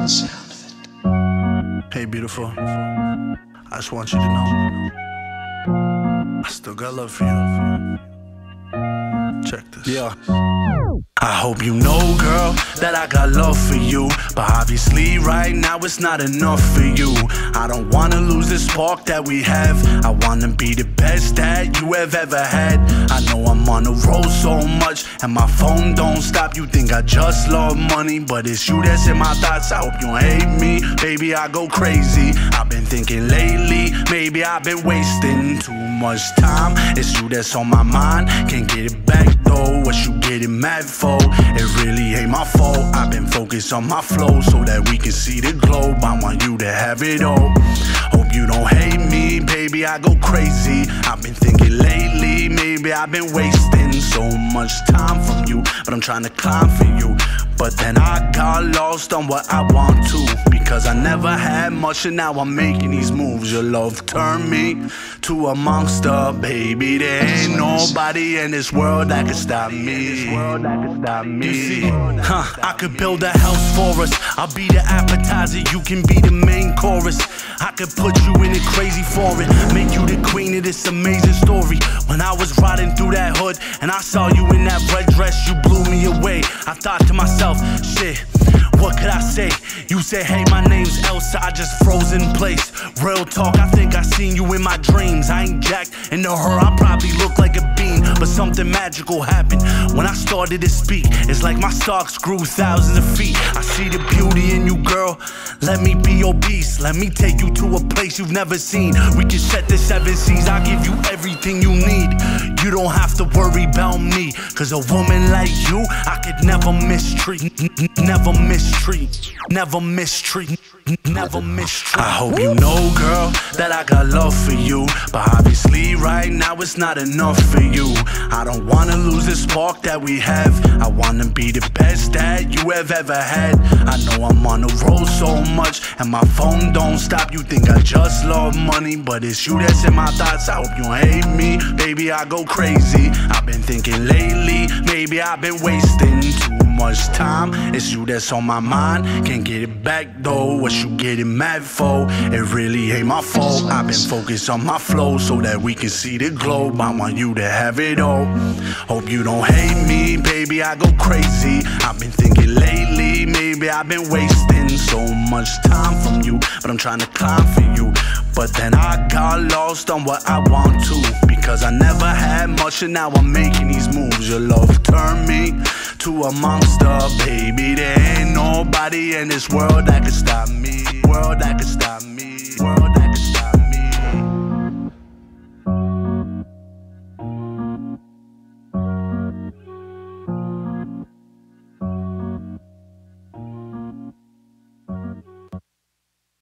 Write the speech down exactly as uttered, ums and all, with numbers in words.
the sound of it. Hey, beautiful. I just want you to know I still got love for you. Check this. Yeah. I hope you know, girl, that I got love for you, but obviously right now it's not enough for you. I don't wanna lose the spark that we have. I wanna be the best that you have ever had. I know I'm on the road so much and my phone don't stop. You think I just love money, but it's you that's in my thoughts. I hope you don't hate me, baby, I go crazy. I've been thinking lately, maybe I've been wasting too much time. It's you that's on my mind, can't get it back though. What you getting mad for? It really ain't my fault. I've been focused on my flow so that we can see the globe. I want you to have it all. Hope you don't hate me, baby, I go crazy. I've been thinking lately, maybe I've been wasting so much time from you, but I'm trying to climb for you. But then I got lost on what I want to, because I never had much and now I'm making these moves. Your love turned me to a monster, baby. There ain't nobody in this world that can stop me. Huh, I could build a house for us. I'll be the appetizer, you can be the main chorus. I could put you in it crazy for it, make you the queen of this amazing story. When I was riding through that hood and I saw you in that red dress, you blew me away. I thought to myself, shit, what could I say? You said, hey, my name's Elsa, I just froze in place. Real talk, I think I seen you in my dreams. I ain't jacked, and to her I probably look like a bean, but something magical happened when I started to speak. It's like my stalks grew thousands of feet. I see the beauty in you, girl. Let me be your beast. Let me take you to a place you've never seen. We can set the seven seas. I'll give you everything you need. You don't have to worry about me, cause a woman like you I could never mistreat. Never mistreat. Never mistreat. Never mistreat. I hope you know, girl, that I got love for you, but obviously right now it's not enough for you. I don't wanna lose the spark that we have. I wanna be the best that you have ever had. I know I'm on the road so much and my phone don't stop. You think I just love money, but it's you that's in my thoughts. I hope you don't hate me, baby, I go crazy. I've been thinking lately, maybe I've been wasting too much time. It's you that's on my mind, can't get it back though. What you getting mad for? It really ain't my fault. I've been focused on my flow so that we can see the globe. I want you to have it all. Hope you don't hate me, baby, I go crazy. I've been thinking lately, maybe I've been wasting so much time from you, but I'm trying to climb for you. But then I got lost on what I want to, because I never had much and now I'm making these moves. Your love turned me to a monster, baby. There ain't nobody in this world that can stop me. World